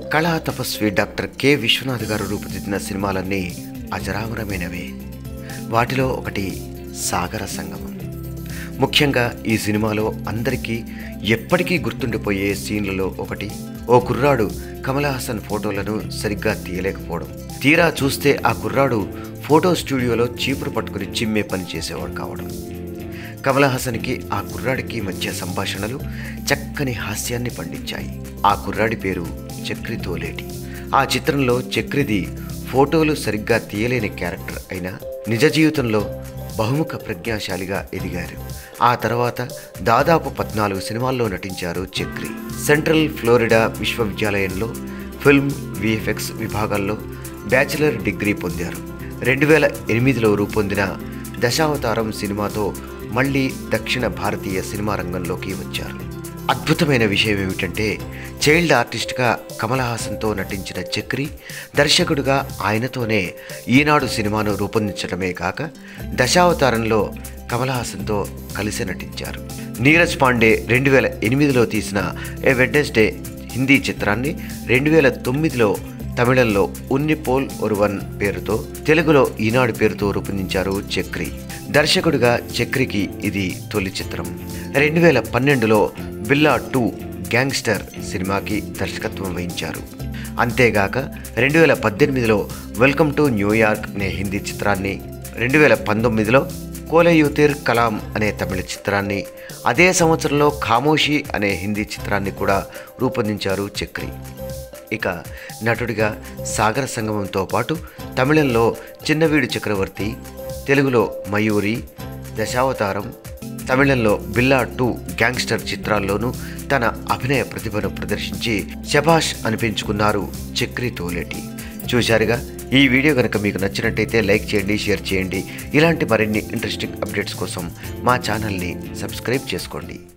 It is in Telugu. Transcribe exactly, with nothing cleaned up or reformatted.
కళా తపస్వి డాక్టర్ కె విశ్వనాథ్ గారు రూపుదిద్దిన సినిమాలన్నీ అజరామరమైనవే. వాటిలో ఒకటి సాగర సంగమం. ముఖ్యంగా ఈ సినిమాలో అందరికీ ఎప్పటికీ గుర్తుండిపోయే సీన్లలో ఒకటి ఓ కుర్రాడు కమల్ హాసన్ ఫోటోలను సరిగ్గా తీయలేకపోవడం. తీరా చూస్తే ఆ కుర్రాడు ఫోటో స్టూడియోలో చీపురు పట్టుకుని చిమ్మే పని చేసేవాడు కావడం. కమల్ హాసన్కి ఆ కుర్రాడికి మధ్య సంభాషణలు చక్కని హాస్యాన్ని పండించాయి. ఆ కుర్రాడి పేరు చక్రి తోలేటి. ఆ చిత్రంలో చక్రిది ఫోటోలు సరిగ్గా తీయలేని క్యారెక్టర్ అయినా నిజ జీవితంలో బహుముఖ ప్రజ్ఞాశాలిగా ఎదిగారు. ఆ తర్వాత దాదాపు పద్నాలుగు సినిమాల్లో నటించారు చక్రి. సెంట్రల్ ఫ్లోరిడా విశ్వవిద్యాలయంలో ఫిల్మ్ విఎఫ్ఎక్స్ విభాగాల్లో బ్యాచిలర్ డిగ్రీ పొందారు. రెండు వేల ఎనిమిదిలో రూపొందిన దశావతారం సినిమాతో మళ్ళీ దక్షిణ భారతీయ సినిమా రంగంలోకి వచ్చారు. అద్భుతమైన విషయం ఏమిటంటే చైల్డ్ ఆర్టిస్ట్గా కమల్ హాసన్తో నటించిన చక్రి దర్శకుడిగా ఆయనతోనే ఈనాడు సినిమాను రూపొందించడమే కాక దశావతారంలో కమల్ హాసన్తో కలిసి నటించారు. నీరజ్ పాండే రెండు వేల ఎనిమిదిలో తీసిన ఏ వెడ్నెస్డే హిందీ చిత్రాన్ని రెండు వేల తొమ్మిదిలో తమిళంలో ఉన్నిపోల్ ఒరువన్ పేరుతో, తెలుగులో ఈనాడు పేరుతో రూపొందించారు చక్రి. దర్శకుడిగా చక్రికి ఇది తొలి చిత్రం. రెండు వేల పన్నెండులో బిల్లా టూ గ్యాంగ్స్టర్ సినిమాకి దర్శకత్వం వహించారు. అంతేగాక రెండు వేల పద్దెనిమిదిలో వెల్కమ్ టు న్యూయార్క్ అనే హిందీ చిత్రాన్ని, రెండు వేల పంతొమ్మిదిలో కోలయూతిర్ కలాం అనే తమిళ చిత్రాన్ని, అదే సంవత్సరంలో ఖామోషి అనే హిందీ చిత్రాన్ని కూడా రూపొందించారు చక్రి. ఇక నటుడిగా సాగర సంగమంతో పాటు తమిళంలో చిన్నవీడు చక్రవర్తి, తెలుగులో మయూరి, దశావతారం, తమిళంలో బిల్లా టూ గ్యాంగ్స్టర్ చిత్రాల్లోనూ తన అభినయ ప్రతిభను ప్రదర్శించి శభాష్ అనిపించుకున్నారు చక్రి తోలేటి. చూశారుగా, ఈ వీడియో కనుక మీకు నచ్చినట్టయితే లైక్ చేయండి, షేర్ చేయండి. ఇలాంటి మరిన్ని ఇంట్రెస్టింగ్ అప్డేట్స్ కోసం మా ఛానల్ని సబ్స్క్రైబ్ చేసుకోండి.